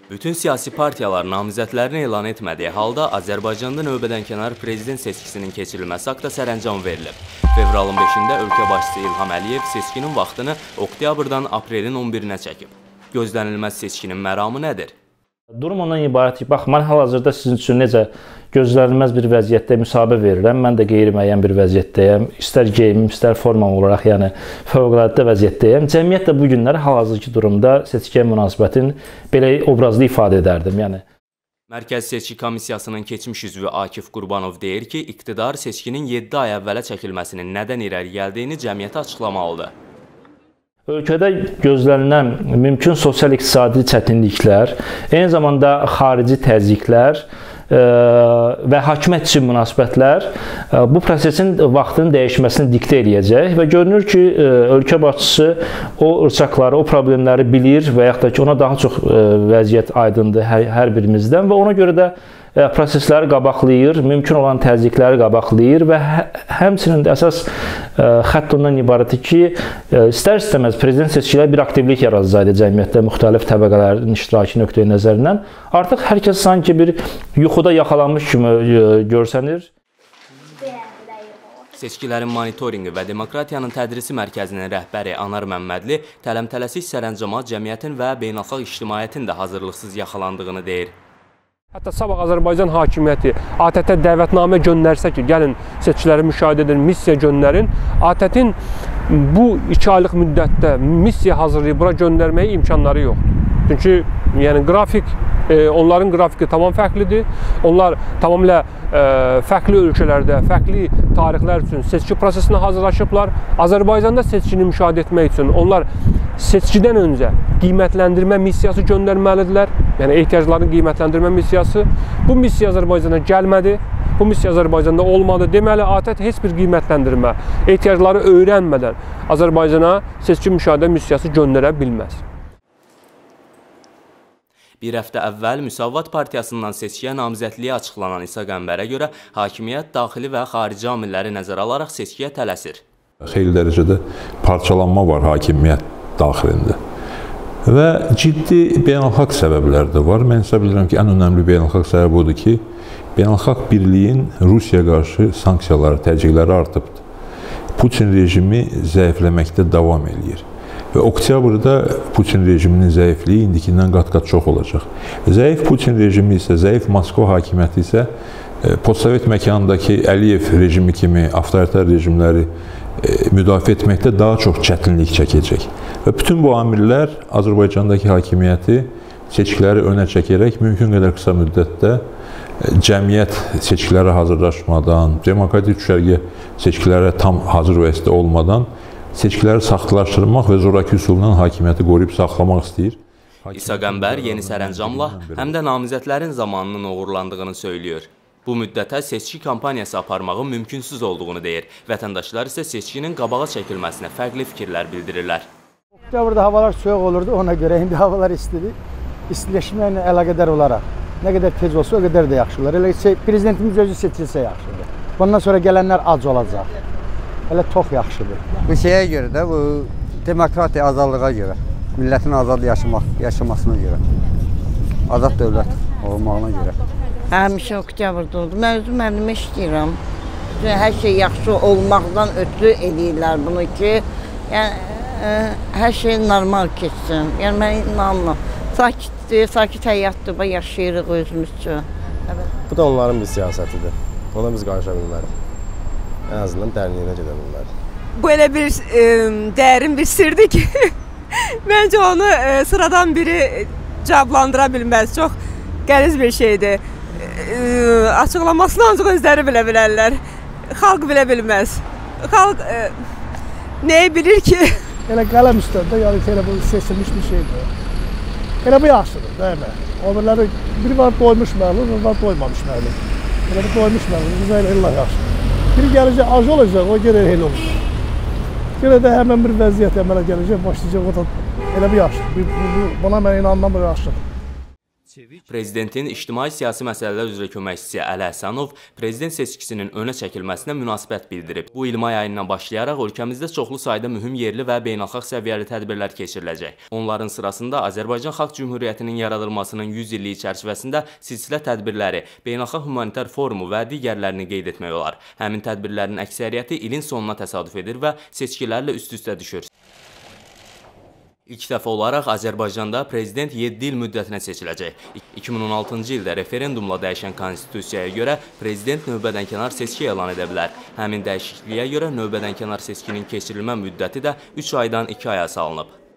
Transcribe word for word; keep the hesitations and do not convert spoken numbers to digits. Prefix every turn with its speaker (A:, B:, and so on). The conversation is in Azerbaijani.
A: Bütün siyasi partiyalar namizədlərini elan etmədiyi halda Azərbaycanda növbədənkənar prezident seçkisinin keçirilməsi haqda sərəncam verilib. Fevralın beşində ölkə başçısı İlham Əliyev seçkinin vaxtını oktyabrdan aprelin on birinə çəkib. Gözlənilməz seçkinin məramı nədir?
B: Durum ondan ibarət ki, bax, mən hal-hazırda sizin üçün necə gözlənilməz bir vəziyyətdə müsahibə verirəm. Mən də qeyri-müəyyən bir vəziyyətdəyəm. İstər geyimim, istər formam olaraq, yəni fövqəladə vəziyyətdəyəm. Cəmiyyət də bu günləri hal-hazırki durumda seçkiyə münasibətin belə obrazlı ifadə edərdim. Yəni.
A: Mərkəzi Seçki Komissiyasının keçmiş üzvü Akif Qurbanov deyir ki, iqtidar seçkinin yeddi ay əvvələ çəkilməsinin nədən irəli gəldiyini cəmiyyətə açıqlamalıdır.
B: Ölkədə gözlənilən mümkün sosial-iqtisadi çətinliklər, eyni zamanda xarici təzyiqlər və hakimiyyət üçün münasibətlər bu prosesin vaxtının dəyişməsini diktə eləyəcək və görünür ki, ölkə başçısı o ırçaqları, o problemləri bilir və yaxud da ki, ona daha çox vəziyyət aydındır hər, hər birimizdən və ona görə də prosesləri qabaqlayır, mümkün olan təzyiqləri qabaqlayır və hə, həmçinin də əsas ə, xətt ondan ibarətdir ki, istər-istəməz prezident seçkiləri bir aktivlik yaradacaqdır cəmiyyətdə müxtəlif təbəqələrin iştirakı nöqteyi nəzərindən. Artıq hər kəs sanki bir yuxuda yaxalanmış kimi ə, görsənir.
A: Seçkilərin monitorinqi və Demokratiyanın Tədrisi Mərkəzinin rəhbəri Anar Məmmədli tələm-tələsik sərəncama cəmiyyətin və beynəlxalq ictimaiyyətin də hazırlıqsız yaxalandığını deyir.
C: Hətta sabah Azərbaycan hakimiyyəti A T T dəvətnamə göndərsə ki, gəlin seçkiləri müşahidə edin, missiya göndərin, A T T-in bu iki aylıq müddətdə missiya hazırlayıb bura göndərməyə imkanları yoxdur. Çünki yəni, qrafik, e, onların qrafiki tamam fərqlidir. Onlar tamamilə e, fərqli ölkələrdə, fərqli tarixlər üçün seçki prosesinə hazırlaşıblar. Azərbaycanda seçkini müşahidə etmək üçün onlar seçkidən öncə qiymətləndirmə missiyası göndərməlidirlər. Yəni, ehtiyacların qiymətləndirmə missiyası. Bu missiya Azərbaycana gəlmədi. Bu missiya Azərbaycanda olmadı. Deməli, A T T heç bir qiymətləndirmə, ehtiyacları öyrənmədən Azərbaycana seçki müşahidə missiyası göndərə bilməz.
A: Bir həftə əvvəl Müsavat Partiyasından seçkiyə namizədliyi açıqlanan İsa Qəmbərə görə hakimiyyət daxili və xarici amilləri nəzərə alaraq seçkiyə tələsir.
D: Xeyli dərəcədə parçalanma var hakimiyyət daxilində və ciddi beynəlxalq səbəblər də var. Mən hesab edirəm ki, ən önəmli beynəlxalq səbəb odur ki, beynəlxalq birliyin Rusiyaya qarşı sanksiyaları, təzyiqləri artıbdır. Putin rejimi zəifləməkdə davam edir. Və oktyabrda Putin rejiminin zəifliyi indikindən qat-qat çox olacaq. Zəif Putin rejimi isə, zəif Moskva hakimiyyəti isə postsovet məkanındakı Əliyev rejimi kimi avtoritar rejimləri müdafiə etməkdə daha çox çətinlik çəkəcək. Və bütün bu amillər Azərbaycandakı hakimiyyəti seçkiləri önə çəkərək mümkün qədər qısa müddətdə cəmiyyət seçkilərə hazırlaşmadan, demokratik düşərgə seçkilərə tam hazır vəziyyətdə olmadan seçkiləri saxtalaşdırmaq və zoraki üsulla hakimiyyəti qoruyub saxlamaq istəyir.
A: İsa Qəmbər yeni sərəncamla həm də namizədlərin zamanının uğurlandığını söylüyor. Bu müddətə seçki kampaniyası aparmağın mümkünsüz olduğunu deyir. Vətəndaşlar isə seçkinin qabağa çəkilməsinə fərqli fikirlər bildirirlər.
E: Oktyabrda havalar soyuq olurdu, ona görə indi havalar istidir. İstiləşməklə əlaqədar olaraq nə qədər tez olsa, o qədər də yaxşı olar. Elə prezidentimiz özü seçilsə yaxşıdır. Bundan sonra gələnlər ac olacaq. Elə çox yaxşıdır.
F: Bu şeyə görə də, bu demokratiya azadlığa görə, millətin azad yaşamaq, yaşamasına görə, azad dövlət olmağına görə.
G: Həmişə oktyabrda oldu. Mən özüm əlimə işləyirəm. Hər şey yaxşı olmaqdan ötürü eləyirlər bunu ki, yəni, ə, hər şey normal keçsin. Yəni, mən inanmıram. Sakitdir, sakit həyatdır, yaşayırıq özümüz üçün.
H: Bu da onların bir siyasətidir. Ona biz qarışa bilmərik. Ən azından dərinliyinə gedə bilmərik.
I: Bu elə bir e, dərin bir sirdir ki, məncə onu e, sıradan biri cavablandıra bilməz. Çox qəliz bir şeydir. E, açıqlamasını ancaq özləri bilə bilərlər. Xalq bilə bilməz. Xalq e, nəyi bilir ki?
E: Elə qələm üstəndə, yəni ki, elə bu seçilmiş bir şeydir. Elə bu yaxşıdır, değil mi? Onları biri var doymuş məhlum, biri var doymamış məhlum. Elə bu doymuş məhlum, güzel elə yaxşıdır. Biri gələcək, ac olacaq, o görə elə olur. Görə də həmən bir vəziyyət əmələ gələcək, başlayacaq, o da elə bir yaşdır. Buna mən inanmam, bir yaşdır.
A: Prezidentin ictimai-siyasi məsələlər üzrə köməkçisi Əli Həsənov prezident seçkisinin önə çəkilməsinə münasibət bildirib. Bu il may ayından başlayaraq ölkəmizdə çoxlu sayda mühüm yerli və beynəlxalq səviyyəli tədbirlər keçiriləcək. Onların sırasında Azərbaycan Xalq Cümhuriyyətinin yaradılmasının yüz illiyi çərçivəsində silsilə tədbirləri, beynəlxalq humanitar forumu və digərlərini qeyd etmək olar. Həmin tədbirlərin əksəriyyəti ilin sonuna təsadüf edir və seçkilərlə üst-üstə düşür. İlk dəfə olaraq Azərbaycanda prezident yeddi il müddətinə seçiləcək. iki min on altıncı ildə referendumla dəyişən konstitusiyaya görə prezident növbədənkənar seçki elan edə bilər. Həmin dəyişikliyə görə növbədənkənar seçkinin keçirilmə müddəti də üç aydan iki aya salınıb.